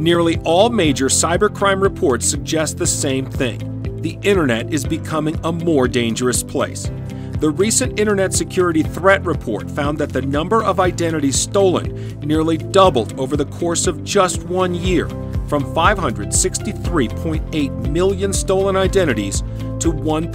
Nearly all major cybercrime reports suggest the same thing. The internet is becoming a more dangerous place. The recent Internet Security Threat Report found that the number of identities stolen nearly doubled over the course of just 1 year, from 563.8 million stolen identities to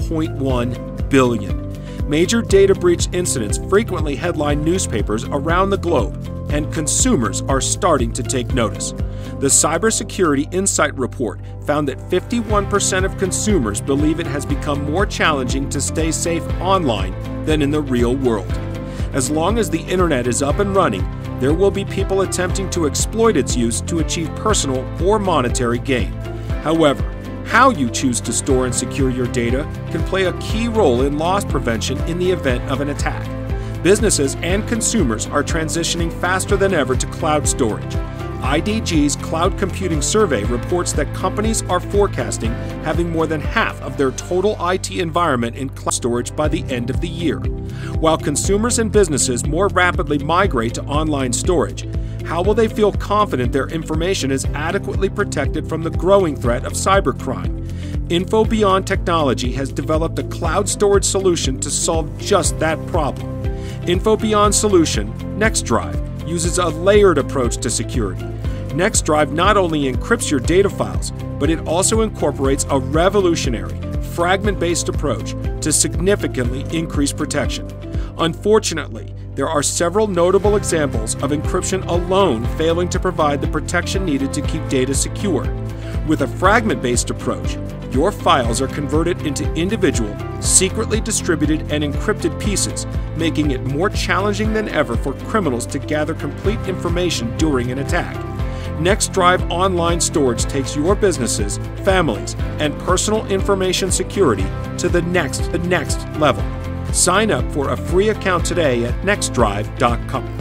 1.1 billion. Major data breach incidents frequently headline newspapers around the globe, and consumers are starting to take notice. The Cybersecurity Insight Report found that 51% of consumers believe it has become more challenging to stay safe online than in the real world. As long as the internet is up and running, there will be people attempting to exploit its use to achieve personal or monetary gain. However, how you choose to store and secure your data can play a key role in loss prevention in the event of an attack. Businesses and consumers are transitioning faster than ever to cloud storage. IDG's Cloud Computing Survey reports that companies are forecasting having more than half of their total IT environment in cloud storage by the end of the year. While consumers and businesses more rapidly migrate to online storage, how will they feel confident their information is adequately protected from the growing threat of cybercrime? InfoBeyond Technology has developed a cloud storage solution to solve just that problem. InfoBeyond solution, NextDrive, uses a layered approach to security. NextDrive not only encrypts your data files, but it also incorporates a revolutionary, fragment-based approach to significantly increase protection. Unfortunately, there are several notable examples of encryption alone failing to provide the protection needed to keep data secure. With a fragment-based approach, your files are converted into individual, secretly distributed and encrypted pieces, making it more challenging than ever for criminals to gather complete information during an attack. NextDrive Online Storage takes your businesses, families, and personal information security to the next level. Sign up for a free account today at nextdrive.com.